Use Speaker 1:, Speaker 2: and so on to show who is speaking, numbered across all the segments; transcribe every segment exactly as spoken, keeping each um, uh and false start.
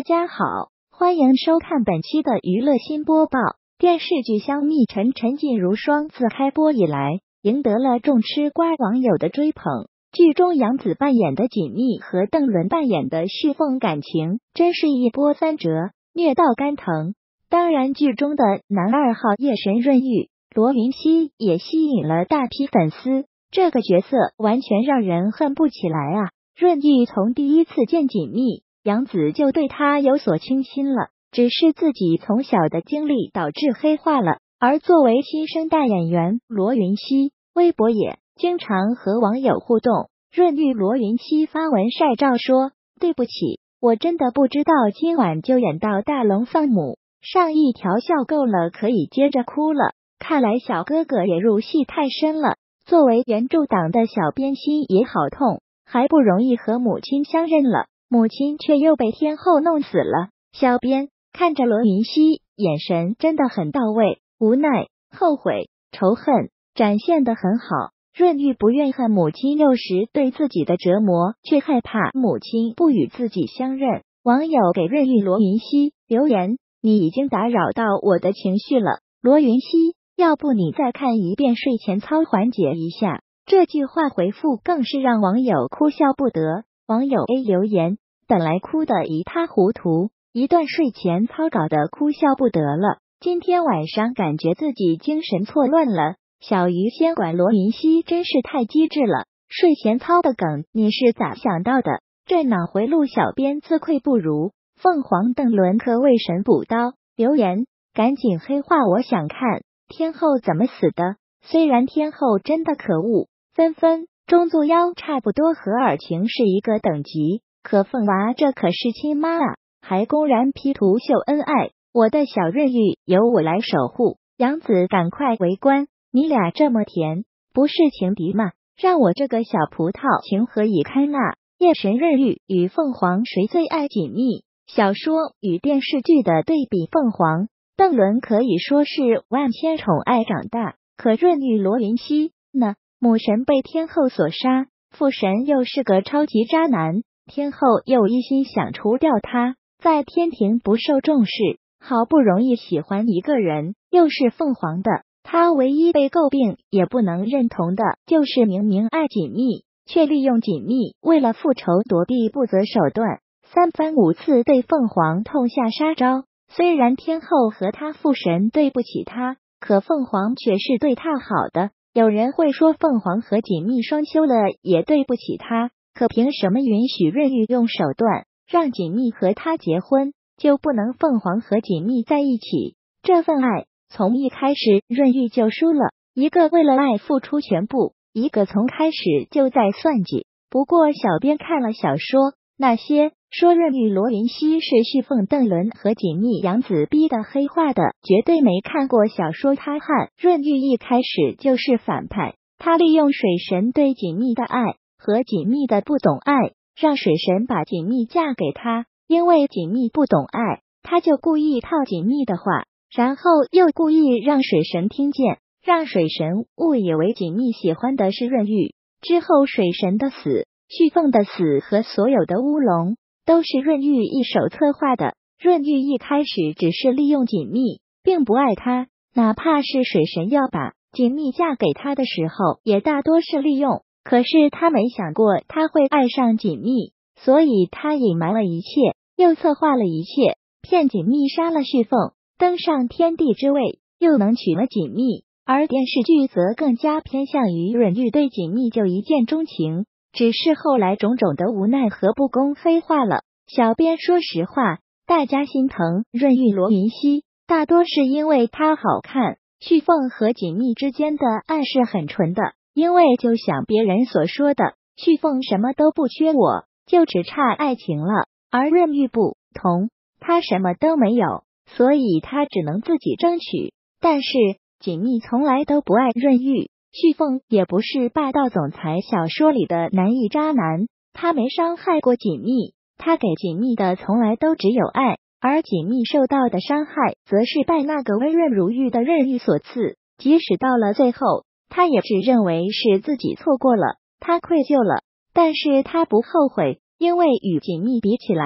Speaker 1: 大家好，欢迎收看本期的娱乐新播报。电视剧《香蜜沉沉烬如霜》自开播以来，赢得了众吃瓜网友的追捧。剧中杨紫扮演的锦觅和邓伦扮演的旭凤感情真是一波三折，虐到肝疼。当然，剧中的男二号夜神润玉、罗云熙也吸引了大批粉丝，这个角色完全让人恨不起来啊！润玉从第一次见锦觅，杨紫就对他有所倾心了，只是自己从小的经历导致黑化了。而作为新生代演员罗云熙，微博也经常和网友互动。润玉罗云熙发文晒照说：“对不起，我真的不知道今晚就演到大龙丧母，上一条笑够了，可以接着哭了。看来小哥哥也入戏太深了。作为原著党的小编心也好痛，还不容易和母亲相认了，母亲却又被天后弄死了。”小编看着罗云熙，眼神真的很到位，无奈、后悔、仇恨展现得很好。润玉不怨恨母亲幼时对自己的折磨，却害怕母亲不与自己相认。网友给润玉罗云熙留言：“你已经打扰到我的情绪了，罗云熙，要不你再看一遍睡前操缓解一下。”这句话回复更是让网友哭笑不得。网友 A 留言：“本来哭得一塌糊涂，一段睡前操搞得哭笑不得了，今天晚上感觉自己精神错乱了。小鱼仙管罗云熙真是太机智了，睡前操的梗你是咋想到的？这脑回路小编自愧不如。凤凰邓伦可为神补刀。”留言：“赶紧黑化，我想看天后怎么死的。虽然天后真的可恶。”纷纷中作妖差不多和尔晴是一个等级，可凤娃这可是亲妈啊，还公然 P 图秀恩爱。我的小润玉由我来守护，杨紫赶快围观，你俩这么甜，不是情敌吗？让我这个小葡萄情何以堪啊！夜神润玉与凤凰谁最爱锦觅？小说与电视剧的对比，凤凰邓伦可以说是万千宠爱长大，可润玉罗云熙呢？母神被天后所杀，父神又是个超级渣男，天后又一心想除掉他，在天庭不受重视，好不容易喜欢一个人，又是凤凰的，他唯一被诟病也不能认同的就是明明爱锦觅，却利用锦觅为了复仇躲避不择手段，三番五次对凤凰痛下杀招。虽然天后和他父神对不起他，可凤凰却是对他好的。有人会说凤凰和锦觅双修了也对不起他，可凭什么允许润玉用手段让锦觅和他结婚，就不能凤凰和锦觅在一起？这份爱从一开始润玉就输了，一个为了爱付出全部，一个从开始就在算计。不过小编看了小说，那些说润玉罗云熙是旭凤邓伦和锦觅杨紫逼的黑化的，绝对没看过小说。他汉润玉一开始就是反派，他利用水神对锦觅的爱和锦觅的不懂爱，让水神把锦觅嫁给他。因为锦觅不懂爱，他就故意套锦觅的话，然后又故意让水神听见，让水神误以为锦觅喜欢的是润玉。之后水神的死、旭凤的死和所有的乌龙都是润玉一手策划的。润玉一开始只是利用锦觅，并不爱他，哪怕是水神要把锦觅嫁给他的时候，也大多是利用。可是他没想过他会爱上锦觅，所以他隐瞒了一切，又策划了一切，骗锦觅杀了旭凤，登上天帝之位，又能娶了锦觅。而电视剧则更加偏向于润玉对锦觅就一见钟情，只是后来种种的无奈和不公黑化了。小编说实话，大家心疼润玉罗云熙，大多是因为她好看。旭凤和锦觅之间的爱是很纯的，因为就像别人所说的，旭凤什么都不缺，我就只差爱情了。而润玉不同，她什么都没有，所以她只能自己争取。但是锦觅从来都不爱润玉，旭凤也不是霸道总裁小说里的男一渣男，他没伤害过锦觅，他给锦觅的从来都只有爱，而锦觅受到的伤害则是拜那个温润如玉的润玉所赐。即使到了最后，他也只认为是自己错过了，他愧疚了，但是他不后悔，因为与锦觅比起来，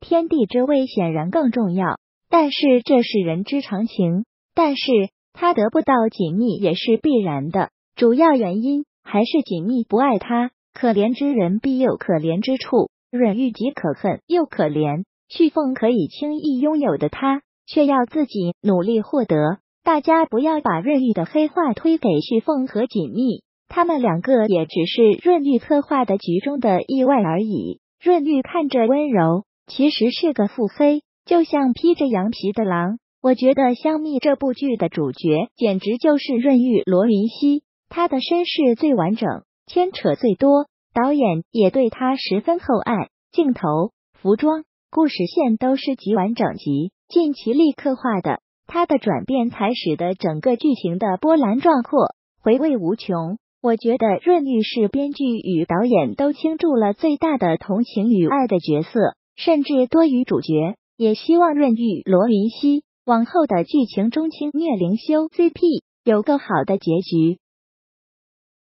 Speaker 1: 天地之位显然更重要，但是这是人之常情。但是他得不到锦觅也是必然的，主要原因还是锦觅不爱他。可怜之人必有可怜之处，润玉极可恨又可怜，旭凤可以轻易拥有的他，却要自己努力获得。大家不要把润玉的黑话推给旭凤和锦觅，他们两个也只是润玉策划的局中的意外而已。润玉看着温柔，其实是个腹黑，就像披着羊皮的狼。我觉得香蜜这部剧的主角简直就是润玉罗云熙，他的身世最完整，牵扯最多，导演也对他十分厚爱，镜头、服装、故事线都是极完整极尽其力刻画的，他的转变才使得整个剧情的波澜壮阔，回味无穷。我觉得润玉是编剧与导演都倾注了最大的同情与爱的角色，甚至多于主角。也希望润玉罗云熙往后的剧情中轻虐灵修 C P 有个好的结局。